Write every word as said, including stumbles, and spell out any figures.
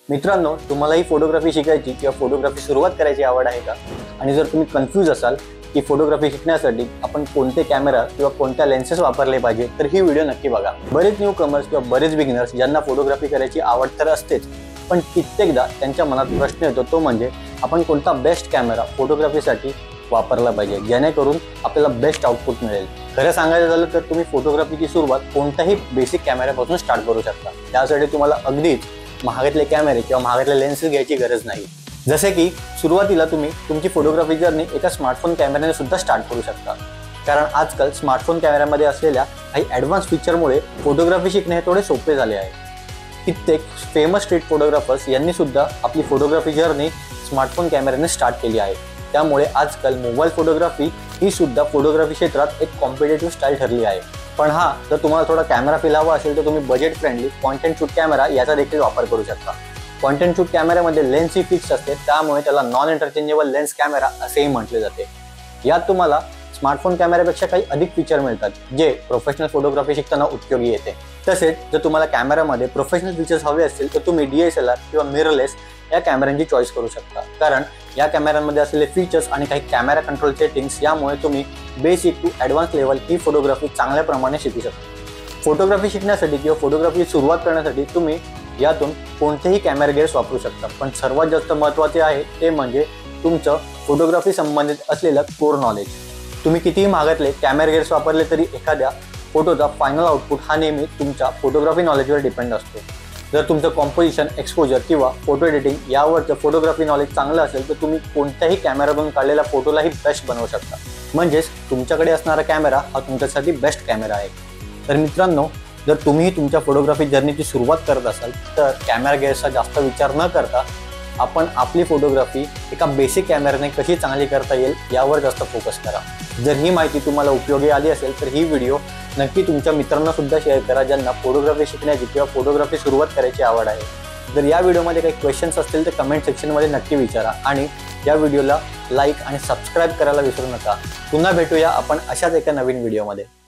मित्रांनो, तुम्हालाही फोटोग्राफी शिकायची किंवा फोटोग्राफी सुरुवात करायची आवड आहे का? आणि जर तुम्ही कन्फ्यूज असाल की फोटोग्राफी शिकण्यासाठी आपण कोणते कॅमेरा किंवा कोणत्या लेन्सेस वापरले पाहिजे, तर ही व्हिडिओ नक्की बघा। बरेच न्यू कमर्स किंवा बरेच बिगिनर्स ज्यांना फोटोग्राफी करायची आवड तर असतेच, पण कित्येकदा त्यांच्या मनात प्रश्न येतो, तो म्हणजे आपण कोणता बेस्ट कॅमेरा फोटोग्राफीसाठी वापरला पाहिजे जेणेकरून आपल्याला बेस्ट आउटपुट मिळेल। खरं सांगायचं झालं तर तुम्ही फोटोग्राफीची सुरुवात कोणत्याही बेसिक कॅमेऱ्यापासून स्टार्ट करू शकता। त्यासाठी तुम्हाला अगदीच महागातले कॅमेरे किंवा महागातले लेन्सेस घ्यायची गरज नाही। जसे की सुरुवातीला तुम्ही तुमची फोटोग्राफी जर्नी एका स्मार्टफोन कॅमेऱ्याने सुद्धा स्टार्ट करू शकता, कारण आजकाल स्मार्टफोन कॅमेऱ्यामध्ये असलेल्या काही ॲडव्हान्स फीचरमुळे फोटोग्राफी शिकणे हे थोडे सोपे झाले आहे। कित्येक फेमस स्ट्रीट फोटोग्राफर्स यांनी सुद्धा आपली फोटोग्राफी जर्नी स्मार्टफोन कॅमेऱ्याने स्टार्ट केली आहे। त्यामुळे आजकाल मोबाईल फोटोग्राफी ही सुद्धा फोटोग्राफी क्षेत्रात एक कॉम्पिटेटिव्ह स्टाईल ठरली आहे। पण हा, जर तुम्हाला थोडा कॅमेरा फील हवा असेल तर तुम्ही budget friendly point and shoot camera याचा देखील वापर करू शकता। पॉइंट अँड शूट कॅमेऱ्यामध्ये लेन्स ही फिक्स असते, त्यामुळे त्याला नॉन इंटरचेंजेबल लेन्स कॅमेरा असेही म्हटले जाते। यात तुम्हाला स्मार्टफोन कॅमेऱ्यापेक्षा काही अधिक फीचर मिळतात, जे प्रोफेशनल फोटोग्राफी शिकताना उपयोगी येते। तसेच जर तुम्हाला कॅमेरामध्ये प्रोफेशनल फीचर्स हवे असतील तर तुम्ही डी एस एल आर किंवा मिररलेस या कॅमेऱ्यांची चॉईस करू शकता, कारण या कॅमेऱ्यांमध्ये असलेले फीचर्स आणि काही कॅमेरा कंट्रोल सेटिंग्स यामुळे तुम्ही बेसिक टू ॲडव्हान्स लेवल ही फोटोग्राफी चांगल्या प्रमाणे शिकू शकता। फोटोग्राफी शिकण्यासाठी किंवा फोटोग्राफी सुरुवात करण्यासाठी तुम्ही यातून कोणतेही कॅमेरा गेअर्स वापरू शकता, पण सर्वात जास्त महत्त्वाचे आहे ते म्हणजे तुमचं फोटोग्राफी संबंधित असलेलं कोर नॉलेज। तुम्ही कितीही महागातले कॅमेरा गेअर्स वापरले तरी एखाद्या फोटोचा फायनल आउटपुट हा नेहमी तुमच्या फोटोग्राफी नॉलेजवर डिपेंड असतो। जर तुमचं कॉम्पोजिशन, एक्सपोजर किंवा फोटो एडिटिंग यावरचं फोटोग्राफी नॉलेज चांगलं असेल तर तुम्ही कोणत्याही कॅमेरातून काढलेल्या फोटोलाही बेस्ट बनवू शकता। म्हणजेच तुमच्याकडे असणारा कॅमेरा हा तुमच्यासाठी बेस्ट कॅमेरा आहे। तर मित्रांनो, जर तुम्ही तुमच्या फोटोग्राफी जर्नीची सुरुवात करत असाल तर कॅमेरा गेअर्सचा जास्त विचार न करता आपण आपली फोटोग्राफी एका बेसिक कॅमेऱ्याने कशी चांगली करता येईल यावर जास्त फोकस करा। जर ही माहिती तुम्हाला उपयोगी आली असेल तर ही व्हिडिओ नक्की तुमच्या मित्रांना सुद्धा शेअर करा, ज्यांना फोटोग्राफी शिकण्याची किंवा फोटोग्राफी सुरुवात करायची आवड आहे। जर या व्हिडिओमध्ये काही क्वेश्चन्स असतील तर कमेंट सेक्शनमध्ये नक्की विचारा आणि या व्हिडिओला लाईक आणि सबस्क्राईब करायला विसरू नका। पुन्हा भेटूया आपण अशाच एका नवीन व्हिडिओमध्ये।